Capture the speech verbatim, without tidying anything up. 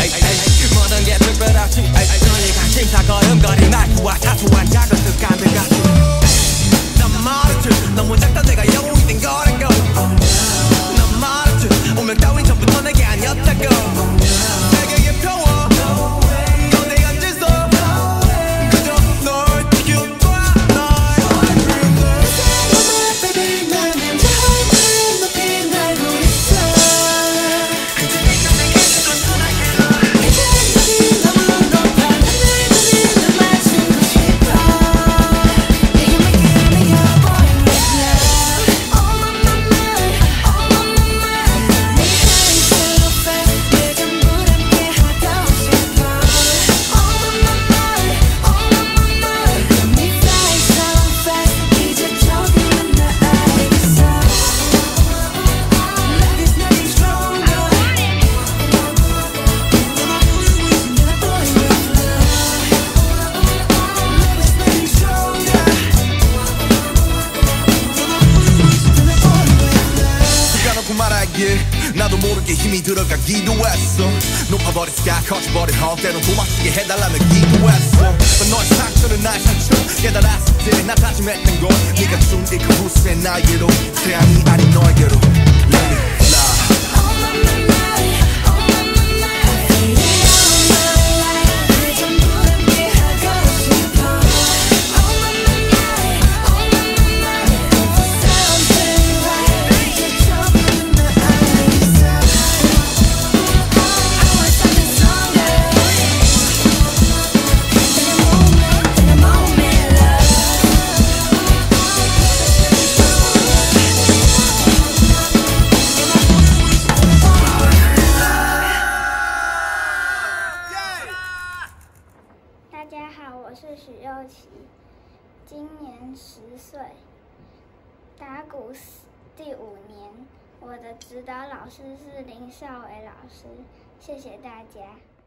모든 게 특별하지 너희가 심사 걸음걸이 말투와 사소한 작은 습관들 같이 난 말했지 너무 작다 내가 영웅이 된 거라고 난 말했지 운명 따윈 전부터 내게 아니었다고 세계의 평화 넌 내 앉아서 그저 널 지켜봐 나도 모르게 힘이 들어가기도 했어 높아버린 스카 커져버린 헛 때론 도망치게 해달라며 기도했어 너의 상처는 나의 상처 깨달았을 때 나 다짐했던 건 네가 준 이 그 후세 나에게로 태양이 아닌 너에게로 Let me fly 大家好，我是许佑琪，今年十岁，打鼓第五年。我的指导老师是林少伟老师，谢谢大家。